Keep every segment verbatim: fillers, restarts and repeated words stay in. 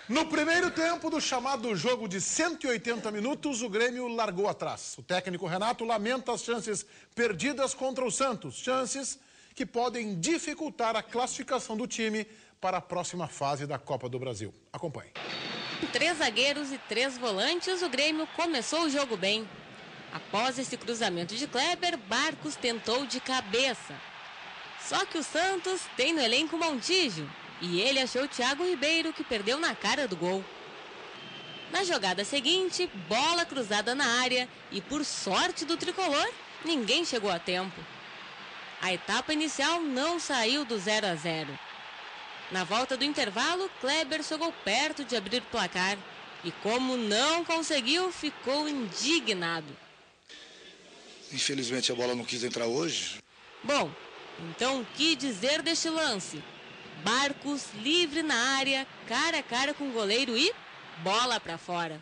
No primeiro tempo do chamado jogo de cento e oitenta minutos, o Grêmio largou atrás. O técnico Renato lamenta as chances perdidas contra o Santos. Chances que podem dificultar a classificação do time para a próxima fase da Copa do Brasil. Acompanhe. Com três zagueiros e três volantes, o Grêmio começou o jogo bem. Após esse cruzamento de Kleber, Barcos tentou de cabeça. Só que o Santos tem no elenco Montijo. E ele achou o Thiago Ribeiro, que perdeu na cara do gol. Na jogada seguinte, bola cruzada na área e, por sorte do tricolor, ninguém chegou a tempo. A etapa inicial não saiu do zero a zero. Na volta do intervalo, Kleber chegou perto de abrir o placar. E como não conseguiu, ficou indignado. Infelizmente a bola não quis entrar hoje. Bom, então o que dizer deste lance? Barcos livre na área, cara a cara com o goleiro e bola para fora.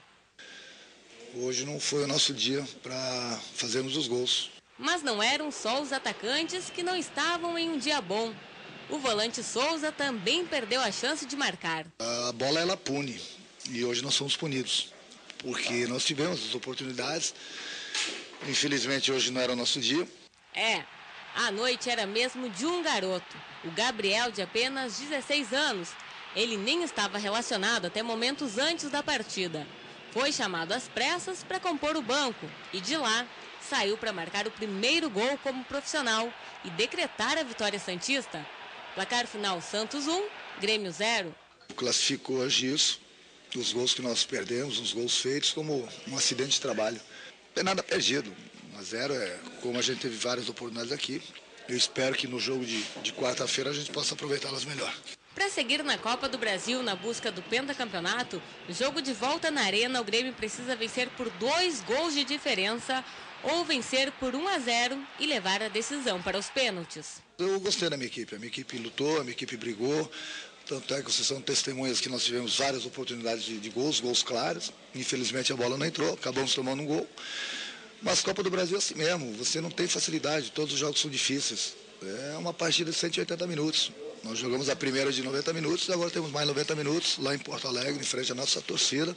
Hoje não foi o nosso dia para fazermos os gols. Mas não eram só os atacantes que não estavam em um dia bom. O volante Souza também perdeu a chance de marcar. A bola ela pune e hoje nós fomos punidos, porque nós tivemos as oportunidades. Infelizmente hoje não era o nosso dia. É, a noite era mesmo de um garoto, o Gabriel, de apenas dezesseis anos. Ele nem estava relacionado até momentos antes da partida. Foi chamado às pressas para compor o banco e de lá saiu para marcar o primeiro gol como profissional e decretar a vitória santista. Placar final Santos um, Grêmio zero. Classificou hoje isso, os gols que nós perdemos, os gols feitos, como um acidente de trabalho. Não é nada perdido. A zero é como a gente teve várias oportunidades aqui. Eu espero que no jogo de, de quarta-feira a gente possa aproveitá-las melhor. Para seguir na Copa do Brasil na busca do pentacampeonato, jogo de volta na Arena, o Grêmio precisa vencer por dois gols de diferença ou vencer por um a zero e levar a decisão para os pênaltis. Eu gostei da minha equipe. A minha equipe lutou, a minha equipe brigou. Tanto é que vocês são testemunhas que nós tivemos várias oportunidades de, de gols, gols claros. Infelizmente a bola não entrou, acabamos tomando um gol. Mas Copa do Brasil é assim mesmo, você não tem facilidade, todos os jogos são difíceis. É uma partida de cento e oitenta minutos. Nós jogamos a primeira de noventa minutos e agora temos mais noventa minutos lá em Porto Alegre, em frente à nossa torcida.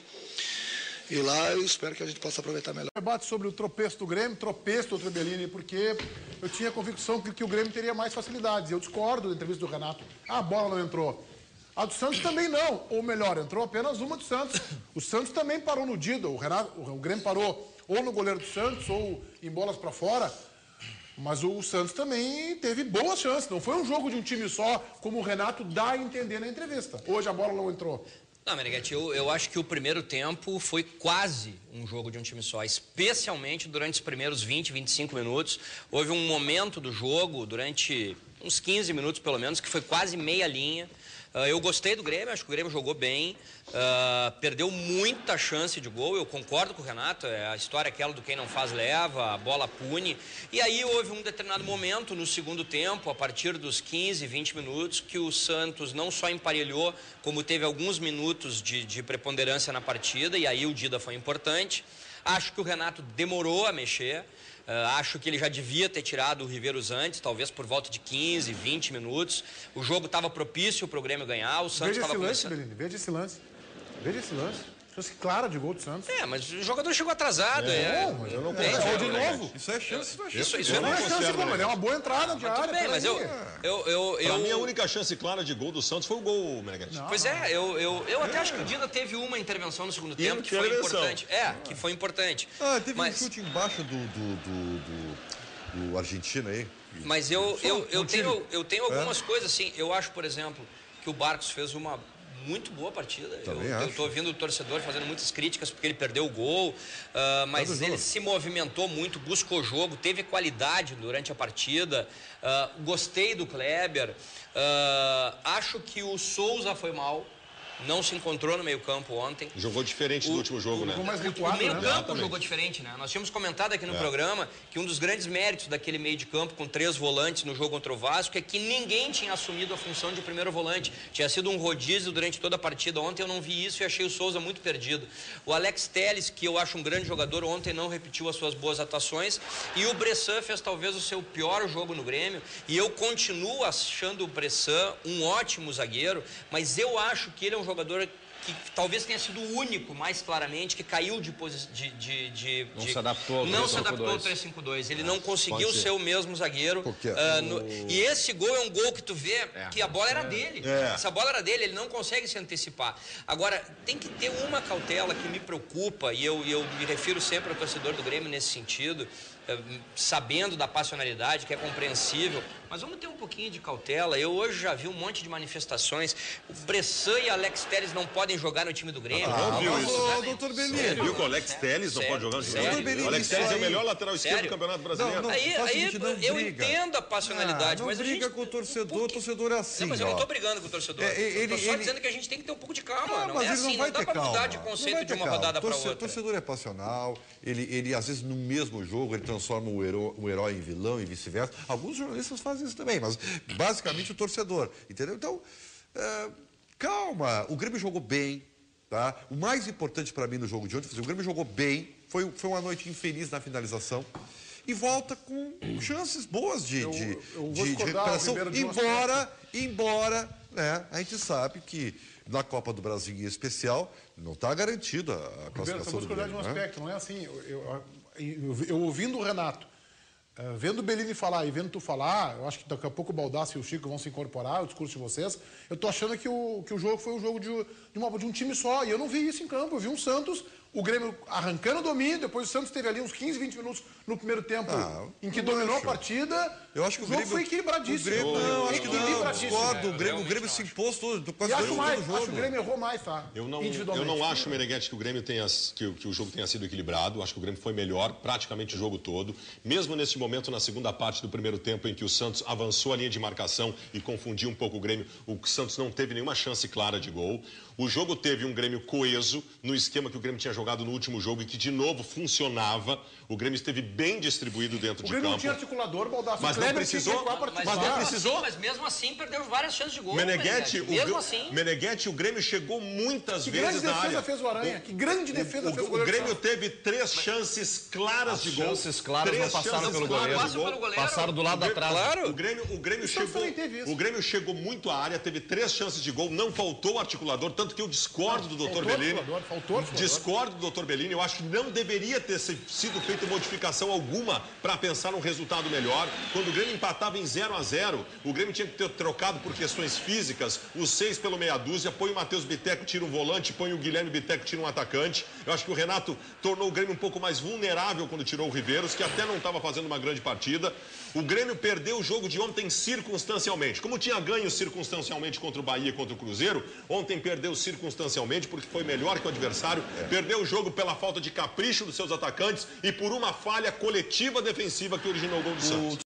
E lá eu espero que a gente possa aproveitar melhor. Debate sobre o tropeço do Grêmio, tropeço do Trebellini, porque eu tinha a convicção que, que o Grêmio teria mais facilidades. Eu discordo da entrevista do Renato. Ah, a bola não entrou. A do Santos também não. Ou melhor, entrou apenas uma do Santos. O Santos também parou no Dida. O, Renato, o Grêmio parou ou no goleiro do Santos ou em bolas para fora. Mas o Santos também teve boas chances. Não foi um jogo de um time só, como o Renato dá a entender na entrevista. Hoje a bola não entrou. Não, Meneghetti, eu, eu acho que o primeiro tempo foi quase um jogo de um time só, especialmente durante os primeiros vinte, vinte e cinco minutos. Houve um momento do jogo, durante uns quinze minutos pelo menos, que foi quase meia linha. Uh, eu gostei do Grêmio, acho que o Grêmio jogou bem, uh, perdeu muita chance de gol, eu concordo com o Renato, é a história aquela do quem não faz leva, a bola pune. E aí houve um determinado momento no segundo tempo, a partir dos quinze, vinte minutos, que o Santos não só emparelhou, como teve alguns minutos de, de preponderância na partida, e aí o Dida foi importante. Acho que o Renato demorou a mexer. Uh, acho que ele já devia ter tirado o Riveiros antes, talvez por volta de quinze, vinte minutos. O jogo estava propício para o Grêmio ganhar. O Santos estava começando... Belini, veja esse lance. Veja esse lance. Chance clara de gol do Santos. É, mas o jogador chegou atrasado. É, é... Não, mas eu não considero. É, de novo. Isso é chance, isso é chance. Isso, isso eu eu não, não é considero. Chance, mas é uma boa entrada ah, de área. Bem, mas eu, eu, eu, eu... Pra mim, a única chance clara de gol do Santos foi o gol, Meneghetti. Pois é, eu, eu, eu até é. acho que o Dida teve uma intervenção no segundo tempo que foi importante. É, que foi importante. Ah, teve mas... um chute embaixo do... do, do, do... do argentino aí. Mas eu, eu, eu, tenho, eu tenho algumas é. coisas assim. Eu acho, por exemplo, que o Barcos fez uma muito boa partida. Também eu acho. estou ouvindo o torcedor fazendo muitas críticas porque ele perdeu o gol, uh, mas ele jogo. se movimentou muito, buscou jogo, teve qualidade durante a partida. Uh, gostei do Kleber. Uh, acho que o Souza foi mal. Não se encontrou no meio-campo ontem. Jogou diferente o, do último jogo, o, né? Mais recuado, o meio-campo né? jogou diferente, né? Nós tínhamos comentado aqui no é. programa que um dos grandes méritos daquele meio de campo com três volantes no jogo contra o Vasco é que ninguém tinha assumido a função de primeiro volante. Tinha sido um rodízio durante toda a partida. Ontem eu não vi isso e achei o Souza muito perdido. O Alex Telles, que eu acho um grande jogador, ontem não repetiu as suas boas atuações. E o Bressan fez talvez o seu pior jogo no Grêmio. E eu continuo achando o Bressan um ótimo zagueiro, mas eu acho que ele é um um jogador que talvez tenha sido o único, mais claramente, que caiu de posição. De, de, de, não de, se adaptou ao não se adaptou ao três cinco dois. Ele é, não conseguiu ser. ser o mesmo zagueiro. Porque, uh, no, o... E esse gol é um gol que tu vê é, que a bola era é. dele. É. Essa bola era dele, ele não consegue se antecipar. Agora, tem que ter uma cautela que me preocupa, e eu, eu me refiro sempre ao torcedor do Grêmio nesse sentido, sabendo da passionalidade, que é compreensível, mas vamos ter um pouquinho de cautela. Eu hoje já vi um monte de manifestações. O Bressan e Alex Telles não podem jogar no time do Grêmio. Ah, não viu isso? Ô, doutor Belini. Viu que o Alex Telles não Sério? pode jogar no time Sério? do Grêmio? O Alex Telles é o melhor lateral esquerdo Sério? do Campeonato Brasileiro. Não, não. Aí, Faz o aí seguinte, não eu briga. entendo a passionalidade, Ah, não mas a briga gente... com o torcedor, o torcedor é assim, Não, mas eu ó. não tô brigando com o torcedor. É, ele, eu tô só ele... dizendo que a gente tem que ter um pouco de calma. Não, Não, mas é ele assim, não vai não dá ter pra calma. mudar de Não vai conceito ter de uma calma. rodada pra Torce, outra. O torcedor é passional, ele, ele às vezes no mesmo jogo ele transforma o herói, o herói em vilão e vice-versa. Alguns jornalistas fazem isso também, mas basicamente o torcedor, entendeu? Então, é, calma, o Grêmio jogou bem, tá? O mais importante para mim no jogo de ontem, o Grêmio jogou bem, foi, foi uma noite infeliz na finalização e volta com chances boas de, Eu- de, eu vou de, de discordar, recuperação, Ribeiro, de um embora, embora, né, a gente sabe que na Copa do Brasil em especial não está garantida a Roberto, eu classificação vou do discordar de um Grêmio, né? aspecto, não é assim. Eu, eu, eu- eu ouvindo o Renato, eh, vendo o Bellini falar e vendo tu falar, eu acho que daqui a pouco o Baldassi e o Chico vão se incorporar ao discurso de vocês. Eu tô achando que o, que o jogo foi um jogo de, de, uma- de um time só. E eu não vi isso em campo. Eu vi um Santos, o Grêmio arrancando o domínio, depois o Santos teve ali uns quinze, vinte minutos no primeiro tempo Ah, em que eu dominou acho. a partida. Eu acho que o, o jogo Grêmio foi equilibradíssimo. O Grêmio, não, acho que não, eu Equilibradíssimo. discordo. O É, Grêmio, o Grêmio realmente se não impôs todo, quase E todo acho o mais, jogo. acho que o Grêmio errou mais, tá? Eu não, eu Individualmente. não acho, Meneghetti, que o Grêmio tenha, que, o- que o jogo tenha sido equilibrado. Acho que o Grêmio foi melhor praticamente o jogo todo. Mesmo nesse momento, na segunda parte do primeiro tempo, em que o Santos avançou a linha de marcação e confundiu um pouco o Grêmio, o Santos não teve nenhuma chance clara de gol. O jogo teve um Grêmio coeso, no esquema que o Grêmio tinha jogado no último jogo e que, de novo, funcionava. O Grêmio esteve bem distribuído dentro O de Grêmio não campo. tinha articulador, Baldassi. Mas O não Kleber tinha que precisou? recuar pra Mas, Mas não articular. mesmo precisou? assim, mas mesmo assim perdeu várias chances de gol. Meneghetti, o, mesmo Gr- assim. Meneghetti, o Grêmio chegou muitas Que vezes grande na defesa área. fez o Aranha. Que grande defesa O, fez o o goleiro. Grêmio teve três chances claras de gol. chances claras Três não passaram chances pelo claras goleiro. de gol. Passam pelo goleiro. Passaram do lado O da Grêmio- trave. Claro. O Grêmio, o Grêmio O Santos chegou. também teve isso. O Grêmio chegou muito à área, teve três chances de gol, não faltou o articulador, tanto que eu discordo do doutor faltou Bellini. articulador, faltou articulador. Discordo do doutor Bellini. Eu acho que não deveria ter se- sido feita modificação alguma para pensar num resultado melhor. Quando o Grêmio empatava em zero a zero, o Grêmio tinha que ter trocado por questões físicas, os seis pelo meia dúzia, põe o Matheus Bitteco, tira um volante, põe o Guilherme Bitteco, tira um atacante. Eu acho que o Renato tornou o Grêmio um pouco mais vulnerável quando tirou o Riveiros, que até não estava fazendo uma grande partida. O Grêmio perdeu o jogo de ontem circunstancialmente. Como tinha ganho circunstancialmente contra o Bahia e contra o Cruzeiro, ontem perdeu circunstancialmente porque foi melhor que o adversário. Perdeu o jogo pela falta de capricho dos seus atacantes e por uma falha coletiva defensiva que originou o gol do Santos.